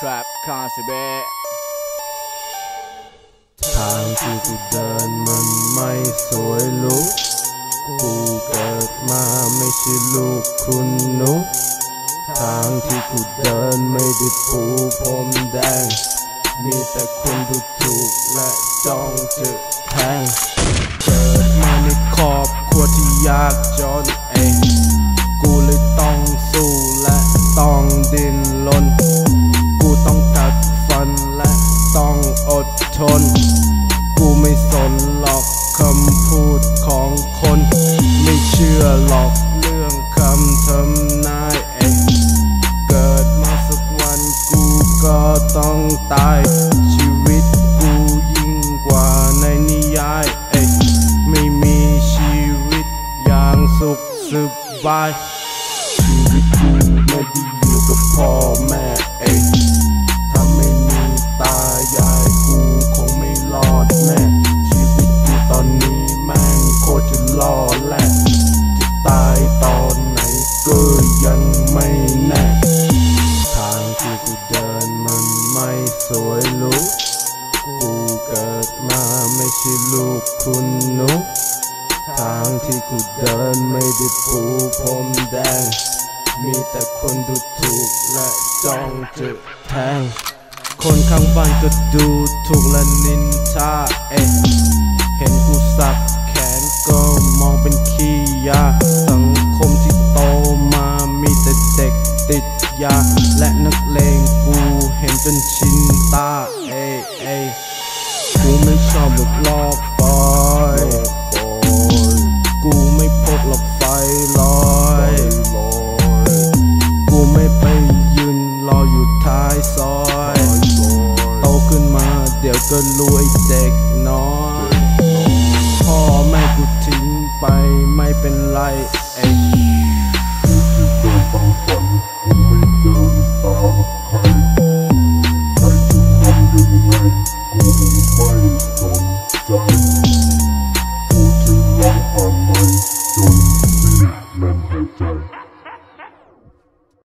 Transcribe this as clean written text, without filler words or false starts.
Trap Concept ทางที่กูเดินมันไม่สวยลุกกูเกิดมาไม่ใช่ลูกคุณหนูทางที่กูเดินไม่ได้ปูพรมแดงมีแต่คนดูถูกและจ้องจะแทงเกิดมาในครอบครัวที่ยากจนกูเลยต้องสู้และต้องดิ้นรนกูต้องกัดฟันและต้องอดทนกูไม่สนหรอกคำพูดของคนไม่เชื่อหรอกเรื่องคำทำนายเกิดมาสักวันกูก็ต้องตายชีวิตกูยิ่งกว่าในนิยายไม่มีชีวิตอย่างสุขสบายชีวิตกูไม่ได้อยู่กับพ่อแม่ถ้าไม่มีตายายกูคงไม่รอดแน่ชีวิตกูตอนนี้แม่งโคตรจะล่อแหละจะตายตอนไหนก็ยังไม่แน่ทางที่กูเดินมันไม่สวยลุกกูเกิดมาไม่ใช่ลูกคุณหนูทางที่กูเดินไม่ได้ปูพรมแดงมีแต่คนดูถูกและจ้องจะแทงคนข้างบ้านก็ดูถูกและนินทาเห็นกูสักแขนก็มองเป็นขี้ยาสังคมที่โตมามีแต่เด็กติดยาและนักเลงกูเห็นจนชินตากูไม่ชอบหลอกลอกฟอยกูไม่พกหลอกไฟลอยกูไม่ไปยืนรออยู่ท้ายซอยโตขึ้นมาเดี๋ยวก็รวยเด็กน้อยพ่อแม่กูทิ้งไปไม่เป็นไร